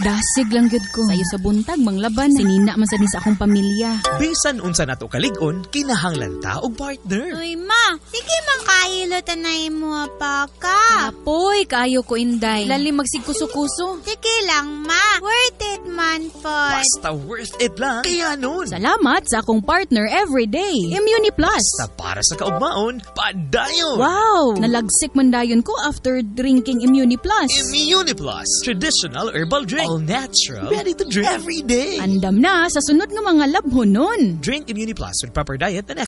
Dasig lang gyud ko. Sayo sa buntag manglaban. Sinina man sa ni sa akong pamilya. Bisan unsa nato kalig-on, kinahanglan ta og partner. Uy, ma, sige man kahilo tanay mo pa ka. Apoy, kayo ko inday. Lalim magsigkuso-kuso. Sige lang, ma. Worth it man po. Basta worth it lang. Kaya nun. Salamat sa akong partner everyday. Immuni Plus. Basta para sa kaugmaon, padayon. Wow! Nalagsik man dayon ko after drinking Immuni Plus. Immuni Plus. Traditional herbal drink. All natural. Ready to drink every day. Andam na sa sunod nga mga labhon nun. Drink Immuni Plus with proper diet and